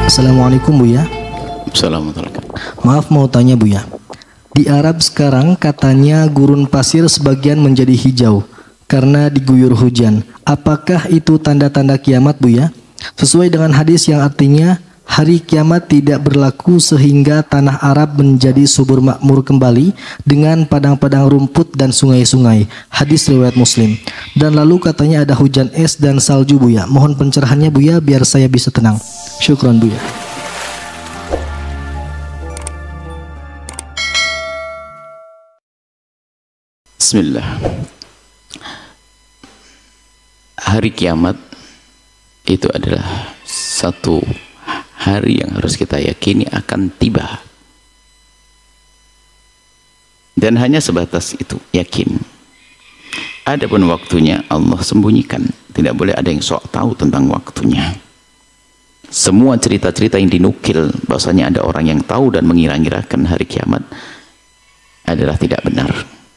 Assalamualaikum Buya. Assalamualaikum. Maaf mau tanya Buya. Di Arab sekarang katanya gurun pasir sebagian menjadi hijau karena diguyur hujan. Apakah itu tanda-tanda kiamat Buya? Sesuai dengan hadis yang artinya hari kiamat tidak berlaku sehingga tanah Arab menjadi subur makmur kembali dengan padang-padang rumput dan sungai-sungai. Hadis riwayat Muslim. Dan lalu katanya ada hujan es dan salju Buya. Mohon pencerahannya Buya biar saya bisa tenang. Syukran Buya. Bismillah. Hari kiamat itu adalah satu hari yang harus kita yakini akan tiba. Dan hanya sebatas itu, yakin. Adapun waktunya Allah sembunyikan. Tidak boleh ada yang sok tahu tentang waktunya. Semua cerita-cerita yang dinukil bahwasanya ada orang yang tahu dan mengira-ngirakan hari kiamat adalah tidak benar.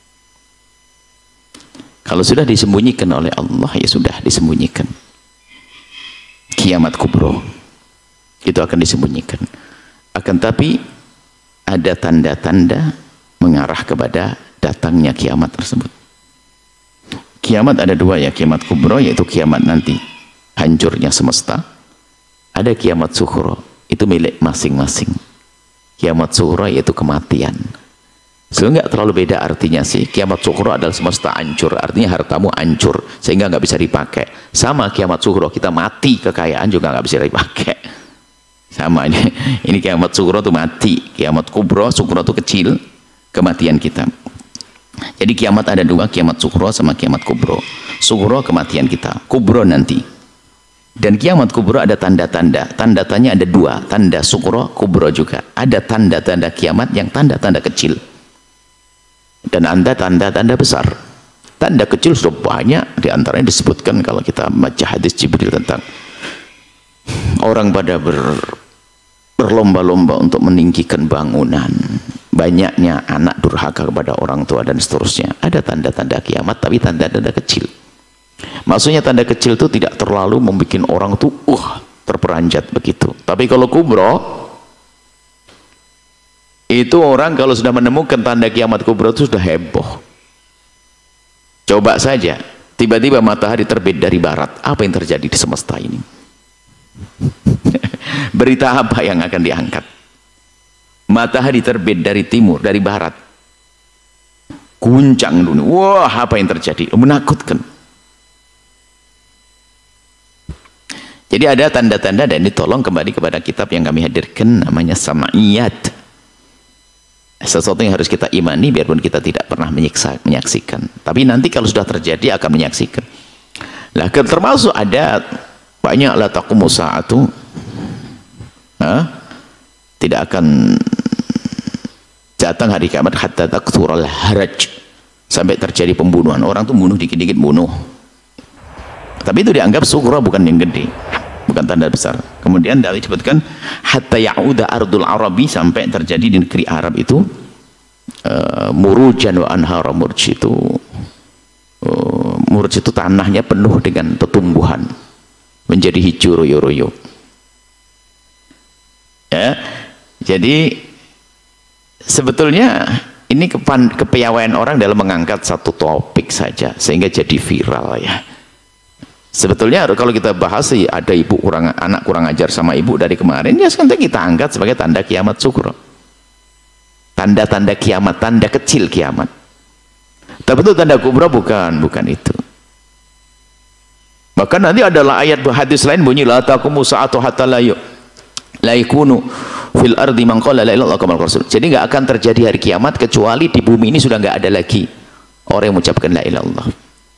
Kalau sudah disembunyikan oleh Allah, ya sudah disembunyikan. Kiamat kubro itu akan disembunyikan. Akan tapi ada tanda-tanda mengarah kepada datangnya kiamat tersebut. Kiamat ada dua ya, kiamat kubro yaitu kiamat nanti hancurnya semesta. Ada kiamat sukhro, itu milik masing-masing. Kiamat sukhro yaitu kematian. Sehingga nggak terlalu beda artinya sih. Kiamat sukhro adalah semesta hancur, artinya hartamu hancur sehingga nggak bisa dipakai. Sama kiamat sukhro, kita mati kekayaan juga nggak bisa dipakai. Sama ini kiamat sukhro itu mati. Kiamat kubro, sukhro itu kecil, kematian kita. Jadi kiamat ada dua, kiamat sukhro sama kiamat kubro. Sukhro kematian kita, kubro nanti. Dan kiamat kubro ada tanda-tanda. Tanda-tandanya ada dua, tanda sukhro, kubro juga. Ada tanda-tanda kiamat yang tanda-tanda kecil. Dan anda tanda-tanda besar. Tanda kecil sudah banyak, diantaranya disebutkan kalau kita baca hadis Jibril tentang orang pada berlomba-lomba untuk meninggikan bangunan, banyaknya anak durhaka kepada orang tua dan seterusnya. Ada tanda-tanda kiamat, tapi tanda-tanda kecil. Maksudnya tanda kecil itu tidak terlalu membuat orang tuh terperanjat begitu. Tapi kalau kubro itu orang kalau sudah menemukan tanda kiamat kubro itu sudah heboh. Coba saja, tiba-tiba matahari terbit dari barat, apa yang terjadi di semesta ini? Berita apa yang akan diangkat? Matahari terbit dari timur, dari barat, guncang dunia. Wah, apa yang terjadi? Menakutkan. Jadi ada tanda-tanda, dan ditolong kembali kepada kitab yang kami hadirkan namanya Sama'iyat. Sesuatu yang harus kita imani biarpun kita tidak pernah menyaksikan, tapi nanti kalau sudah terjadi akan menyaksikan. Lah termasuk ada banyak la taqumu sa'atu, tidak akan datang hari kiamat hatta taksural haraj, sampai terjadi pembunuhan. Orang tuh bunuh dikit-dikit bunuh, tapi itu dianggap sughra, bukan yang gede, bukan tanda besar. Kemudian dari disebutkan hatta ya'uda ardul arabi, sampai terjadi di negeri Arab itu murujan wa anhara. Murj itu tanahnya penuh dengan tumbuhan, menjadi hijau royo-royo ya. Jadi sebetulnya ini kepiawaian orang dalam mengangkat satu topik saja sehingga jadi viral ya. Sebetulnya kalau kita bahas sih, ada anak kurang ajar sama ibu dari kemarin, ya sekarang kita angkat sebagai tanda kiamat sukhro. Tanda-tanda kiamat, tanda kecil kiamat. Tapi itu tanda kubra bukan itu. Bahkan nanti adalah ayat hadis lain bunyi la taqumu sa'atu hatta la yakunu fil ardi man qala la ilaha illallah rasul. Jadi enggak akan terjadi hari kiamat kecuali di bumi ini sudah enggak ada lagi orang yang mengucapkan la ilaha illallah.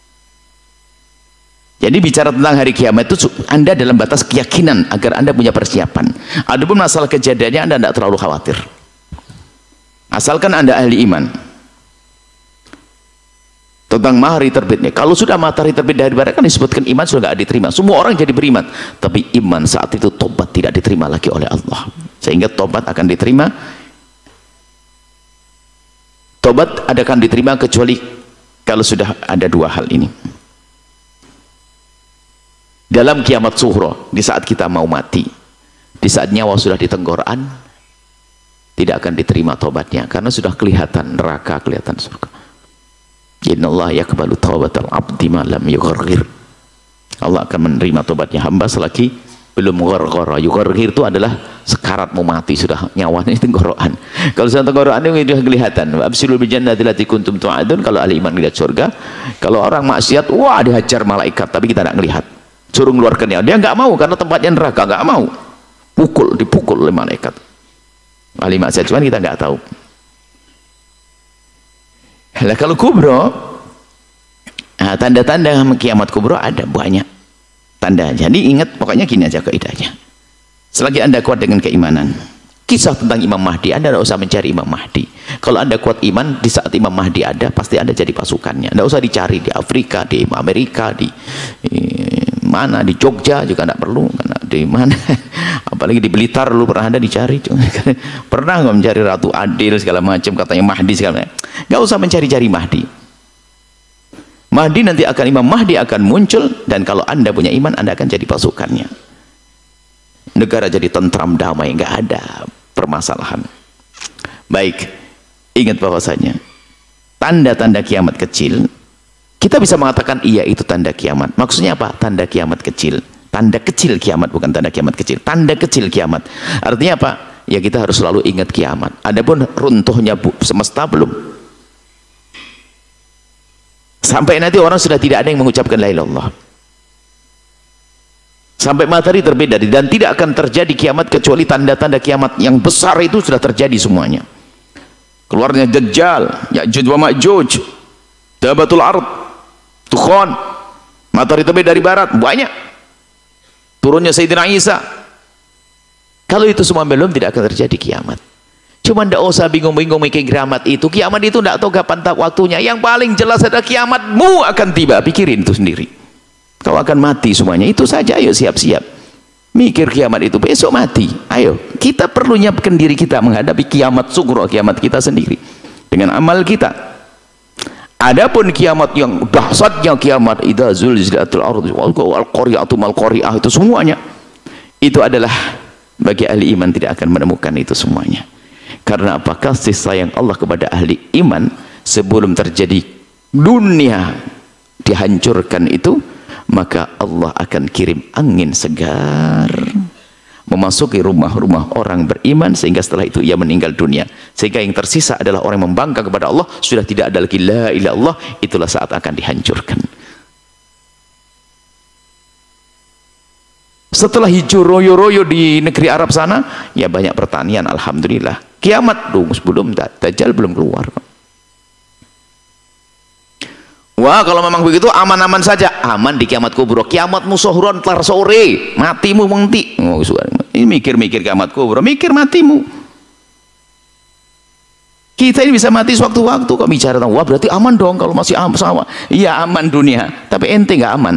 Jadi bicara tentang hari kiamat itu Anda dalam batas keyakinan agar Anda punya persiapan. Adapun masalah kejadiannya Anda tidak terlalu khawatir. Asalkan Anda ahli iman. Tentang matahari terbitnya. Kalau sudah matahari terbit dari barat kan disebutkan iman sudah tidak diterima. Semua orang jadi beriman. Tapi iman saat itu tobat tidak diterima lagi oleh Allah. Sehingga tobat akan diterima. Tobat akan diterima kecuali kalau sudah ada dua hal ini. Dalam kiamat sughra, di saat kita mau mati, Di saat nyawa sudah di tenggorokan, tidak akan diterima tobatnya karena sudah kelihatan neraka, kelihatan surga. Innallaha yaqbalu taubatal abdi ma lam yugharghir. Allah akan menerima tobatnya hamba selagi belum gharghara. Yugharghir itu adalah sekarat mau mati, sudah nyawanya di tenggorokan. Kalau sudah tenggorokan itu sudah kelihatan. Absyirul bil jannati allati kuntum tu'adun. Kalau ahli iman melihat surga, kalau orang maksiat, wah dihajar malaikat, tapi kita tidak melihat. Suruh mengeluarkannya, dia nggak mau karena tempatnya neraka, nggak mau. Dipukul oleh malaikat. Ahli maksiat, cuman kita nggak tahu. Lah kalau kubro, nah, tanda-tanda kiamat kubro ada banyak tanda. Jadi ingat, pokoknya gini aja kaidahnya. Selagi Anda kuat dengan keimanan, kisah tentang Imam Mahdi, Anda tidak usah mencari Imam Mahdi. Kalau Anda kuat iman, di saat Imam Mahdi ada, pasti Anda jadi pasukannya. Tidak usah dicari di Afrika, di Amerika, di mana, di Jogja juga tidak perlu, karena di mana, apalagi di Blitar lu pernah ada dicari. Pernah nggak mencari Ratu Adil segala macam, katanya Mahdi segala macam. Nggak usah mencari-cari Mahdi. Mahdi nanti akan, Imam Mahdi akan muncul, dan kalau Anda punya iman, Anda akan jadi pasukannya. Negara jadi tentram, damai, nggak ada permasalahan. Baik, ingat bahwasanya tanda-tanda kiamat kecil, kita bisa mengatakan iya itu tanda kiamat. Maksudnya apa? Tanda kiamat kecil. Tanda kecil kiamat, bukan tanda kiamat kecil. Tanda kecil kiamat. Artinya apa? Ya kita harus selalu ingat kiamat. Adapun runtuhnya semesta belum. Sampai nanti orang sudah tidak ada yang mengucapkan la ilaha illallah. Sampai matahari terbit dari, dan tidak akan terjadi kiamat kecuali tanda-tanda kiamat yang besar itu sudah terjadi semuanya. Keluarnya Dajjal, Ya'juj wa Ma'juj, Dabatul Ard, Tukhon, matahari terbit dari barat, banyak. Turunnya Sayyidina Isa. Kalau itu semua belum, tidak akan terjadi kiamat. Cuma tidak usah bingung-bingung mikir kiamat itu. Kiamat itu tidak tahu kapan waktunya. Yang paling jelas adalah kiamatmu akan tiba. Pikirin itu sendiri. Kau akan mati semuanya, itu saja. Ayo siap-siap mikir kiamat itu, besok mati. Ayo kita perlu nyiapkan diri kita menghadapi kiamat sugro, kiamat kita sendiri dengan amal kita. Adapun kiamat yang dahsyatnya kiamat, idza zulzilatil ardu wal qari'atu mal qari'ah, itu semuanya itu adalah bagi ahli iman tidak akan menemukan itu semuanya. Karena apa? Kasih sayang Allah kepada ahli iman sebelum terjadi dunia dihancurkan itu, maka Allah akan kirim angin segar memasuki rumah-rumah orang beriman, sehingga setelah itu ia meninggal dunia, sehingga yang tersisa adalah orang yang membangkang kepada Allah, sudah tidak ada lagi la ilaha illallah. Itulah saat akan dihancurkan. Setelah hijau royo-royo di negeri Arab sana, ya banyak pertanian, alhamdulillah. Kiamat belum, Dajjal belum keluar. Wah, kalau memang begitu aman-aman saja. Aman di kiamat kubro. Kiamatmu sohron tar sore, matimu mengti. Oh, ini mikir-mikir kiamat kubro, mikir matimu. Kita ini bisa mati sewaktu-waktu. Kok bicara tentang wah berarti aman dong kalau masih sama. Iya aman dunia, tapi ente nggak aman.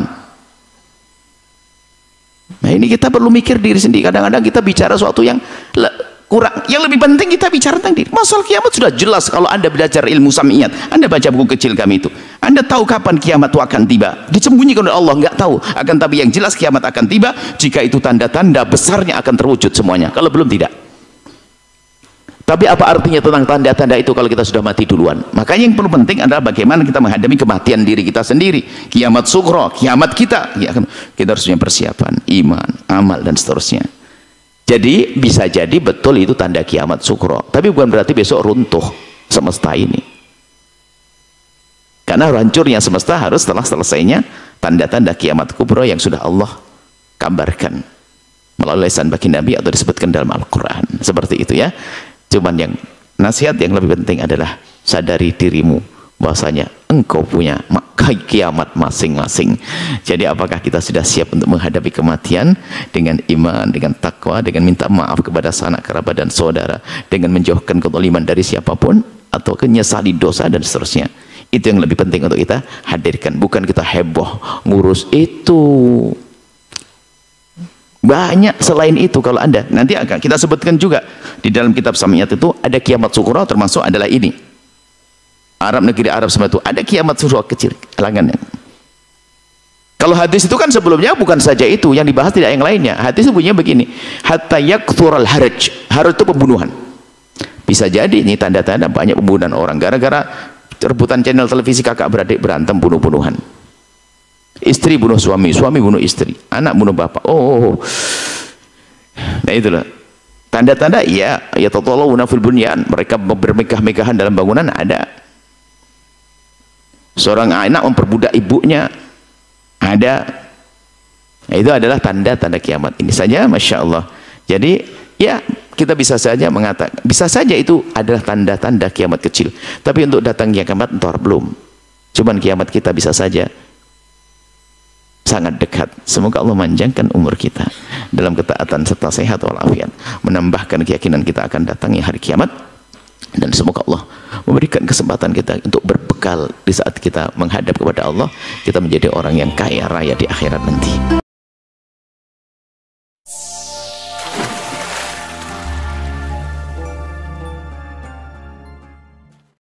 Nah ini kita perlu mikir diri sendiri. Kadang-kadang kita bicara sesuatu yang kurang, yang lebih penting kita bicara tentang diri. Masalah kiamat sudah jelas. Kalau Anda belajar ilmu samiyat, Anda baca buku kecil kami itu, Anda tahu kapan kiamat itu akan tiba. Disembunyikan oleh Allah, nggak tahu. Akan tapi yang jelas kiamat akan tiba jika itu tanda-tanda besarnya akan terwujud semuanya. Kalau belum, tidak. Tapi apa artinya tentang tanda-tanda itu kalau kita sudah mati duluan? Makanya yang perlu penting adalah bagaimana kita menghadapi kematian diri kita sendiri. Kiamat sugro, kiamat kita. Ya, kita harus punya persiapan, iman, amal, dan seterusnya. Jadi bisa jadi betul itu tanda kiamat sukro, tapi bukan berarti besok runtuh semesta ini. Karena hancurnya semesta harus setelah selesainya tanda-tanda kiamat kubro yang sudah Allah kabarkan melalui lisan baginda Nabi atau disebutkan dalam Al-Quran. Seperti itu ya. Cuman yang nasihat yang lebih penting adalah sadari dirimu bahwasanya engkau punya kiamat masing-masing. Jadi apakah kita sudah siap untuk menghadapi kematian dengan iman, dengan takwa, dengan minta maaf kepada sanak kerabat dan saudara, dengan menjauhkan kezaliman dari siapapun, atau menyesali dosa dan seterusnya. Itu yang lebih penting untuk kita hadirkan, bukan kita heboh ngurus itu. Banyak selain itu. Kalau Anda nanti akan kita sebutkan juga di dalam kitab Samiyat itu ada kiamat sukura, termasuk adalah ini. Arab, negeri Arab semua itu ada kiamat sukura kecil, halangannya. Kalau hadis itu kan sebelumnya bukan saja itu yang dibahas, tidak yang lainnya. Hadis itu bunyinya begini, hatta yakthurul haraj. Haraj itu pembunuhan. Bisa jadi ini tanda-tanda banyak pembunuhan orang gara-gara rebutan channel televisi, kakak beradik berantem, bunuh-bunuhan. Istri bunuh suami, suami bunuh istri, anak bunuh bapak. Nah itulah tanda-tanda. Ya tatawallawna fil bunyan, mereka bermegah-megahan dalam bangunan ada. Seorang anak memperbudak ibunya ada. Nah, itu adalah tanda-tanda kiamat ini saja, masya Allah. Jadi ya kita bisa saja mengatakan, bisa saja itu adalah tanda-tanda kiamat kecil. Tapi untuk datangnya kiamat entar belum. Cuman kiamat kita bisa saja sangat dekat. Semoga Allah manjangkan umur kita dalam ketaatan serta sehat walafiat, menambahkan keyakinan kita akan datangnya hari kiamat, dan semoga Allah memberikan kesempatan kita untuk berbekal di saat kita menghadap kepada Allah, kita menjadi orang yang kaya raya di akhirat nanti.